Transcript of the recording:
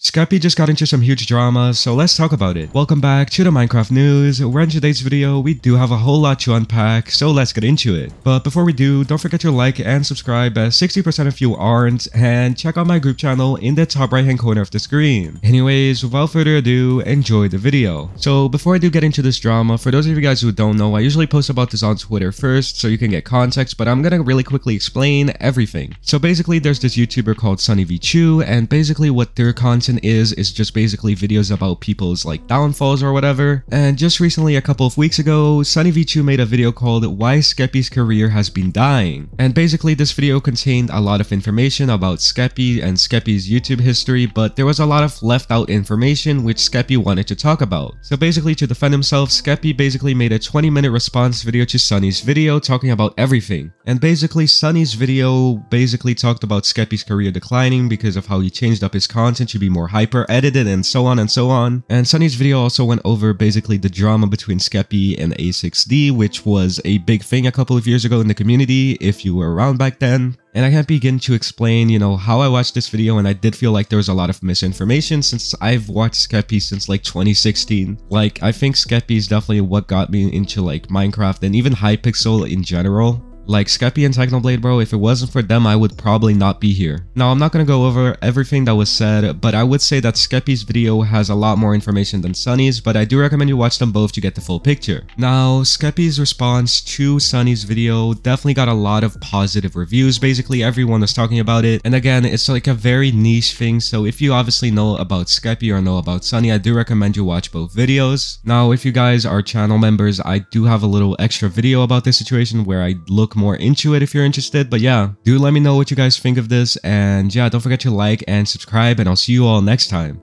Skeppy just got into some huge drama, so let's talk about it. Welcome back to the Minecraft news, where in today's video we do have a whole lot to unpack, so let's get into it. But before we do, don't forget to like and subscribe as 60% of you aren't, and check out my group channel in the top right hand corner of the screen. Anyways, without further ado, enjoy the video. So before I do get into this drama, for those of you guys who don't know, I usually post about this on Twitter first so you can get context, but I'm gonna really quickly explain everything. So basically there's this YouTuber called SunnyV2, and basically what their content is just basically videos about people's like downfalls or whatever. And just recently, a couple of weeks ago, SunnyV2 made a video called Why Skeppy's Career Has Been Dying. And basically this video contained a lot of information about Skeppy and Skeppy's YouTube history, but there was a lot of left out information which Skeppy wanted to talk about. So basically, to defend himself, Skeppy basically made a 20-minute response video to Sunny's video talking about everything. And basically Sunny's video basically talked about Skeppy's career declining because of how he changed up his content to be more hyper edited and so on and so on. And Sunny's video also went over basically the drama between Skeppy and A6D, which was a big thing a couple of years ago in the community if you were around back then. And I can't begin to explain, how I watched this video, and I did feel like there was a lot of misinformation since I've watched Skeppy since like 2016. Like, I think Skeppy is definitely what got me into like Minecraft and even Hypixel in general. Like Skeppy and Technoblade, bro, if it wasn't for them, I would probably not be here. Now, I'm not gonna go over everything that was said, but I would say that Skeppy's video has a lot more information than Sunny's, but I do recommend you watch them both to get the full picture. Now, Skeppy's response to Sunny's video definitely got a lot of positive reviews. Basically, everyone was talking about it. And again, it's like a very niche thing, so if you obviously know about Skeppy or know about Sunny, I do recommend you watch both videos. Now, if you guys are channel members, I do have a little extra video about this situation where I look more into it if you're interested. But yeah, do let me know what you guys think of this, and yeah, don't forget to like and subscribe, and I'll see you all next time.